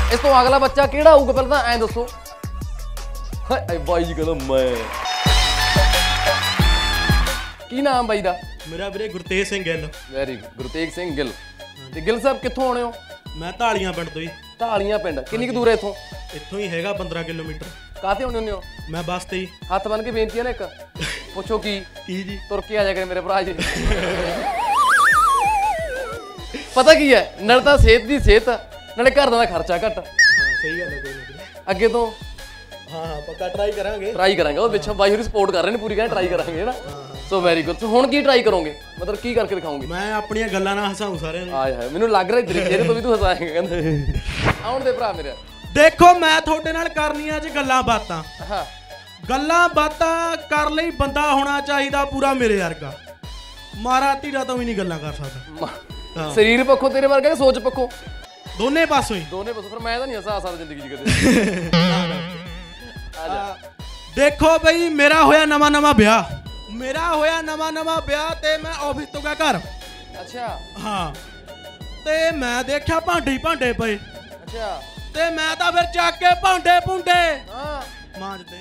इस तो अगला बच्चा केड़ा होगा पहले तो ऐ दसो। हाय बाई जी कहदा मैं की नाम बाई दा? मेरा वीरे गुरतेज सिंह गिल। Very good, Gurtej Singh Gill. ते गिल साहब कित्थों आने हो? मैं ढालियां पिंड तो ही। ढालियां पिंड किन्नी दूर है इत्थों? इत्थों ही हैगा 15 किलोमीटर। काते आने हुंदे हो? मैं बस ते ही। हत्थ बन के बेनती है ना एक पुछो की जी तुर के आ जाए मेरे भरा जी। पता की है नाले तां सेहत दी सेहत नाले घर दा खर्चा घट। सही गल है कोई ना अगे तो हाँ पक्का ट्राई करांगे वो पिछों बाई होरी सपोर्ट कर रहे हैं पूरी कहते ट्राई करांगे है ना। So very good. सो हुण की ट्राई करोगे मतलब की करके दिखाओगे? मैं अपनियां गल्लां नाल हसाऊं सारे नूं। आय हाय मैनूं लग रहा तेरे तो भी तू हसाएगा कहंदे। आउण दे भरा मेरे। देखो मैं थोड़े नाल करनी अज गल्लां बातां। हां गल्लां बातां कर लई बंदा होना चाहिदा पूरा मेरे वर्गा। मारा धीरा तो भी नहीं गल्लां कर सकदा। शरीर पक्षों तेरे वर्गा कि सोच पक्षों? दोने पासों ही। दोने पासों। फिर मैं तो नहीं हसा सकदा जिंदगी च कदे। देखो बई मेरा होया नवा नवा ब्याह। मेरा होया नवा नवा ब्याह ते मैं ऑफिस तो गया घर। अच्छा हाँ ते मैं देखा भांडे ही भांडे पे। अच्छा ते मैं तो फिर चक के भांडे भूंडे हाँ मांजदे।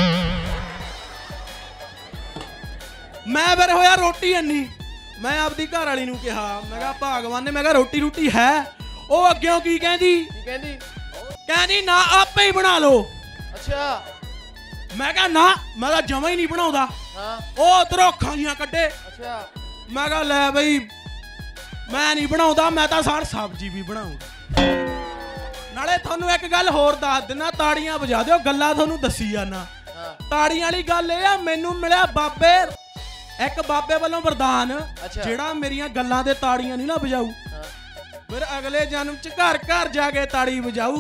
मैं फिर होया रोटी अन्नी। मैं आपदी घर वाली नूं कहा मैं कहा भगवान ने मैं कहा रोटी रूटी है। ओ अग्गेों की कहंदी कहंदी ना आपे ही बना लो। अच्छा मैं कहा ना मैं कहा जमा ही नहीं बनाउंदा। हाँ ओ उधरों अखां जियां कड्डे। अच्छा मैं कहा लै बई मैं नहीं बनाउंदा मैं तो सार सब्जी भी बनाऊंगा। नाले थानू एक गल होर दस दिना ताड़ियां बजा दिओ गल्लां थानू दसी जाना। ताड़ियां वाली गल ये आ मैनू मिलिया बाबे एक बाबे वालों वरदान जेड़ा मेरियां गल्लां दे ताड़ियां नहीं ना बजाऊ फिर अगले जन्म च घर घर जाके ताड़ी बजाऊ।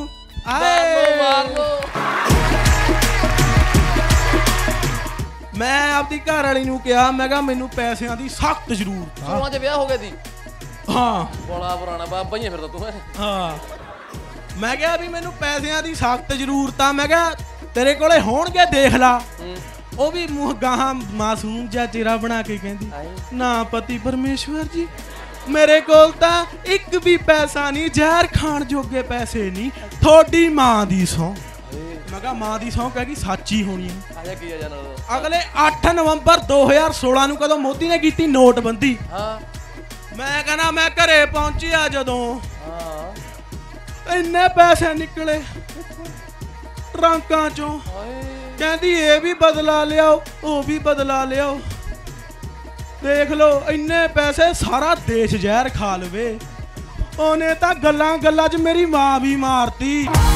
मैं आपदी घर वाली नूं कहा मैं कहा मैनू पैसिਆਂ ਦੀ सख्त जरूरत आ। 16 च ब्याह हो गया दी। हाँ बड़ा पुराना बाबा ही है फिर तो तू है। हाँ मैं कहा भी मैनू पैसिਆਂ ਦੀ सख्त जरूरत आ। मैं कहा तेरे कोले होणगे देख ला। ਉਹ ਵੀ ਮੂੰਹ ਗਾਹਾਂ ਮਾਸੂਮ ਜਿਹਾ ਚਿਹਰਾ ਬਣਾ ਕੇ ਕਹਿੰਦੀ ਨਾ ਪਤੀ ਪਰਮੇਸ਼ਵਰ ਜੀ ਮੇਰੇ ਕੋਲ ਤਾਂ ਇੱਕ ਵੀ ਪੈਸਾ ਨਹੀਂ ਜ਼ਹਿਰ ਖਾਣ ਜੋਗੇ ਪੈਸੇ ਨਹੀਂ ਤੁਹਾਡੀ ਮਾਂ ਦੀ ਸਹੁੰ। ਮੈਂ ਕਿਹਾ ਮਾਂ ਦੀ ਸਹੁੰ ਕਹਿ ਗਈ ਸੱਚੀ ਹੋਣੀ ਹੈ। ਅਗਲੇ 8 ਨਵੰਬਰ 2016 ਨੂੰ ਕਦੋਂ ਮੋਦੀ ਨੇ ਕੀਤੀ ਨੋਟਬੰਦੀ ਮੈਂ ਕਹਿੰਦਾ ਮੈਂ ਘਰੇ ਪਹੁੰਚਿਆ ਜਦੋਂ ਇੰਨੇ ਪੈਸੇ ਨਿਕਲੇ ਟਰੰਕਾਂ ਚੋਂ। कहती ये भी बदला लियाओ वो भी बदला लियाओ। देख लो इन्ने पैसे सारा देश जहर खा लवे। उन्हें तो गल्लां गल्लां च मेरी मां भी मारती।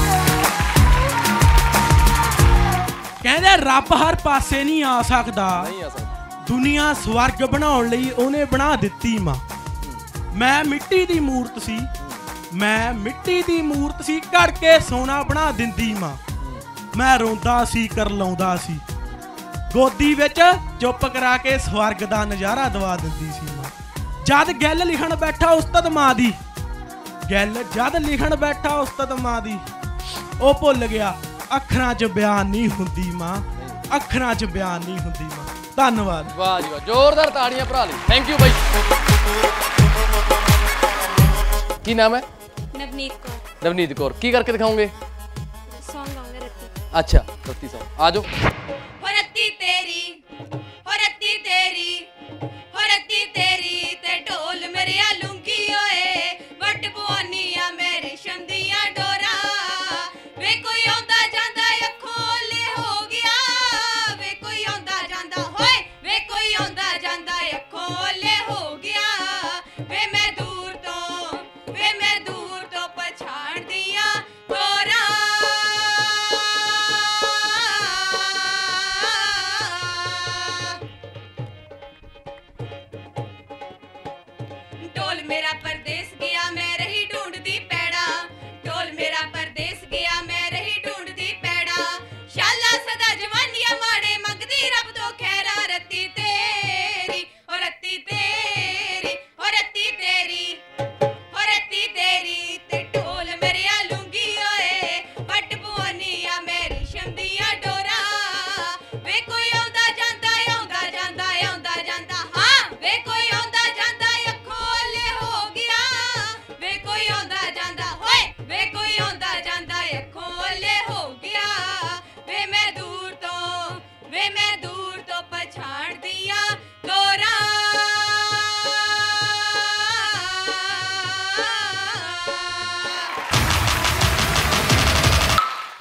कहते रब हर पासे नहीं आ सकता दुनिया स्वर्ग बनाउण लई उन्हें बना दित्ती मां। मैं मिट्टी दी मूरत सी मैं मिट्टी दी मूरत सी घड़ के सोना बना दिंदी मां। मैं रोंदा सी कर लाउंदा सी गोदी विच चुप करा के स्वर्ग दा नज़ारा दवा दिंदी सी मां। जद गल लिखण बैठा उस्ताद मां दी गल जद लिखण बैठा उस्ताद मां दी ओ भुल गया अखरां च बयान नहीं हुंदी मां अखरां च बयान नहीं हुंदी मां। धन्नवाद। वाह जी वाह जोरदार ताड़ियां भरा ली। थैंक यू भाई। की नाम है? नवनीत कौर। नवनीत कौर की करके दिखाओगे? सॉन्ग गाऊंगा रत्ती। अच्छा रत्ती सॉन्ग आ जाओ। हो रत्ती तेरी हो रत्ती तेरी हो रत्ती तेरी ते ढोल मेरे लुंगी ओए वट पवानिया मेरे शंदियां डोरा वे कोई आंदा जांदा अखों ले हो गया वे कोई आंदा जांदा होए वे कोई आंदा जांदा अखों ले हो गया वे मैं दूर तो पछाण दिया डोरा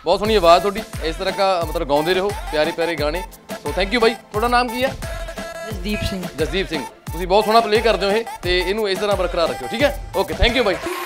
बहुत सोहनी आवाज़ थोड़ी, इस तरह का मतलब गाते रहो प्यारे प्यारे गाने। सो थैंक यू बाई। थोड़ा नाम की है? जसदीप सिंह। जसदीप सिंह। तुसीं बहुत सोहना प्ले करते हो ये, तो इनू इस तरह बरकरार रखियो, ठीक है। Okay thank you by.